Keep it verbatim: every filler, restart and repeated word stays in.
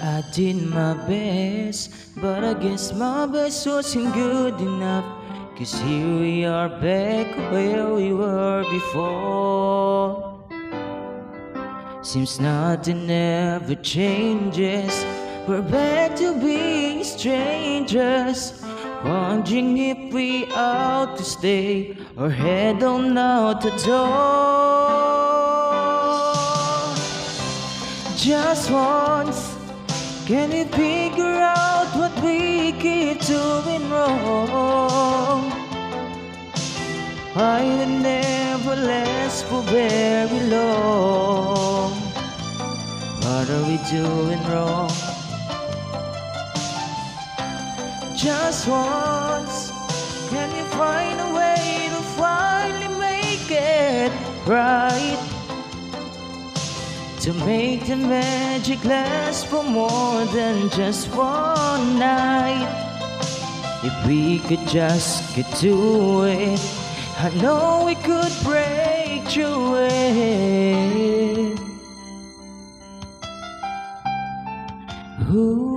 I did my best, but I guess my best wasn't good enough. Cause here we are back where we were before. Seems nothing ever changes. We're back to being strangers, wondering if we out to stay or head on out the door. Just once, can we figure out what we keep doing wrong? I will never last for very long. What are we doing wrong? Just once, can you find a way to finally make it right? To make the magic last for more than just one night. If we could just get to it, I know we could break through it. Ooh.